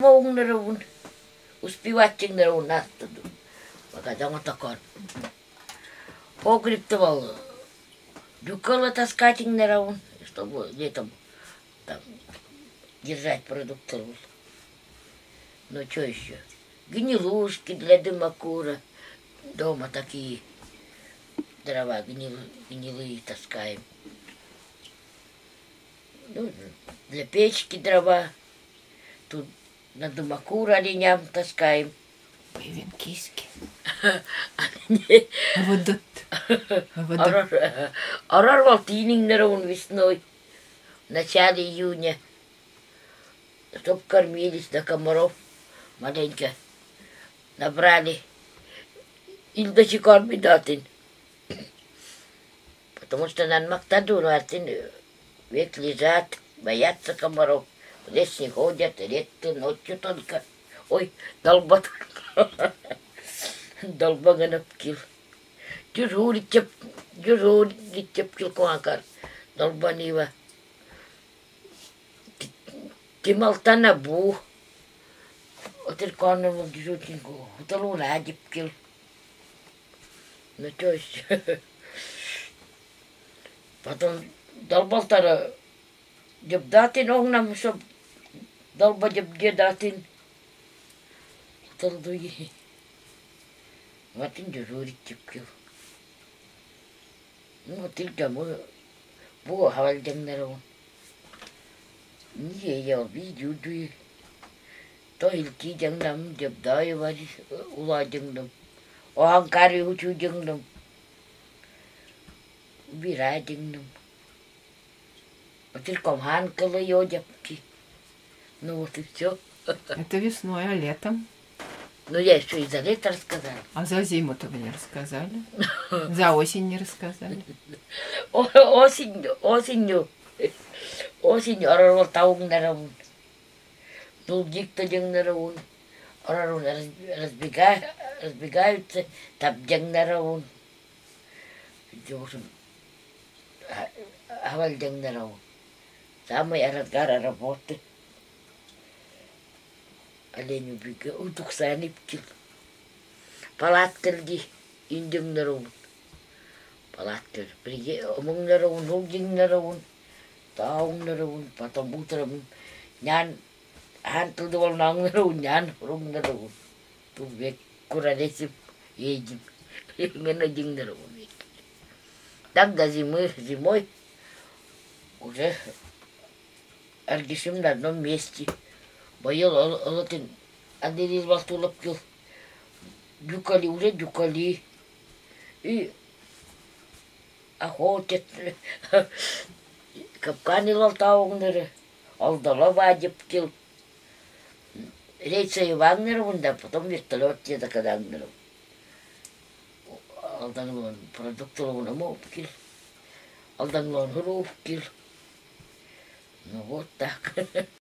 моуңнарауын, успеватчыңнарауын аттыду. Пока дома такон. Погреб-то был. Дюкала таскатыңнарауын, чтобы летом там держать продукты. Ну что еще? Гнилушки для дымокура. Дома такие дрова гнилые таскаем. Ну, для печки дрова. Тут на дымокур оленям таскаем. Венкиски. Арарвал тининgnарауын весной, в начале июня, чтоб кормились до комаров маленько. Набрали. Илдачи корми датын. Потому что на Мактадуру век лежат, боятся комаров. В лес не ходят, редко, ночью только. Ой, долбат. Долбаганып кил. Дежурить кил куанкар. Долбанива. Тималтана бу. Отер конному дежурчинку. Уталу радип кил. Ну что еще? Потом долбалтара дебдатин огнам, чтоб долба дебдатин. Талдуи. Вот и дежурить кил. Ну вот и домой. Бу хавальдеңнарауын. Не ел, видюдуи. То илки деңнам дебдайы бар уладыңдым. Оған кари учудыңдым. Убирадыңдым. Вот и комхан кылы ёдепки. Ну вот и все. Это весной, а летом? Ну я еще и за лето рассказала. А за зиму-то вы не рассказали? За осень не рассказали? Осенью арарвал тауңнарауын. Дулдиктадыңнарауын. Арарвал разбегаются, табдыңнарауын. В общем, хавальдыңнарауын. Самый разгар работы. Олень убега, удуксанып кил. Палаттырды, индіңнарауын. Палаттыр. Омыңнарауын, улдыңнарауын, тауыңнарауын, потом утром нян, хантылды волнаңнарауын, нян, руңнарауын. Тут век куралесіп, едім. Мен одыңнарауын век. Так до зимой уже аргишим на одном месте. Боел олатын андерез балтулап кел. Дюкали, уже дюкали. И охотят. Капканы лалтауыңнары. Алдала бадеп кел. Рейса Иваннарауын, да потом вертолет теда кадаңнарау. Алдаңлан продуктылауын амауып кел. Алдаңлан хұрауып кел. Ну вот так.